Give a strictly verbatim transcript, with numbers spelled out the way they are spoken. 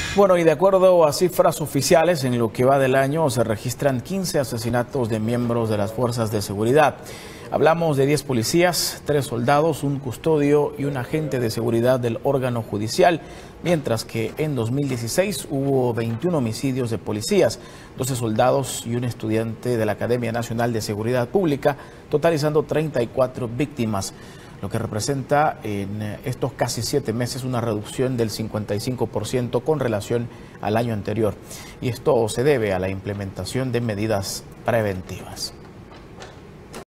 Bueno, y de acuerdo a cifras oficiales, en lo que va del año se registran quince asesinatos de miembros de las fuerzas de seguridad. Hablamos de diez policías, tres soldados, un custodio y un agente de seguridad del órgano judicial, mientras que en dos mil dieciséis hubo veintiún homicidios de policías, doce soldados y un estudiante de la Academia Nacional de Seguridad Pública, totalizando treinta y cuatro víctimas, lo que representa en estos casi siete meses una reducción del cincuenta y cinco por ciento con relación al año anterior. Y esto se debe a la implementación de medidas preventivas.